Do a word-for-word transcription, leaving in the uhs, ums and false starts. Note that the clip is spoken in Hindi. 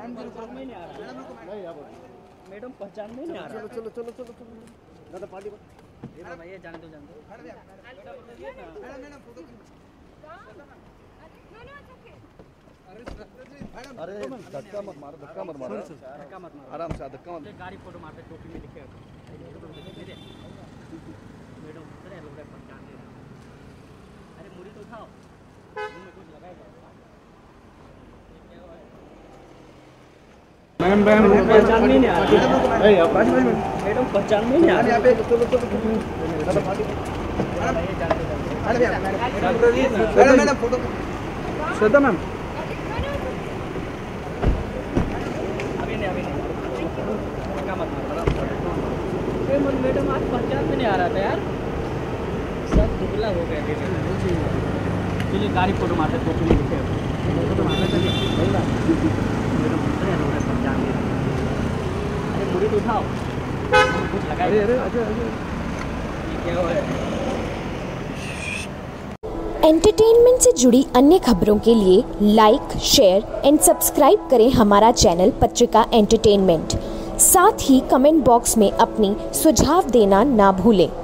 मैडम पहचान में नहीं आ रहा। चलो चलो चलो चलो दादा पार्टी ये भैया जान दो जान दो। अरे धक्का मत मारो धक्का मत मारो धक्का मत मारो आराम से धक्का मत। गाड़ी फोटो मारते टोपी में लिखे मैडम अरे लोग पहचान दे। अरे मुड़ी तो उठाओ मुंह में कुछ लगाएगा। मैम मैम पहचान में नहीं आ रहा। मैडम पहचान में नहीं आ रहा। मैडम फोटो श्रद्धा मैम अभी नहीं अभी नहीं धक्का मत मारो। मैडम आज पहचान में नहीं आ रहा था यार सब दुबला हो गया। चलिए गाड़ी फोटो मारते टोपी में लिखे फोटो मारना चाहिए। मैडम पहचान में अरे मुड़ी तो उठाओ कुछ लगाए। अरे अरे क्या हुआ है? एंटरटेनमेंट से जुड़ी अन्य खबरों के लिए लाइक शेयर एंड सब्सक्राइब करें हमारा चैनल पत्रिका एंटरटेनमेंट। साथ ही कमेंट बॉक्स में अपनी सुझाव देना ना भूलें।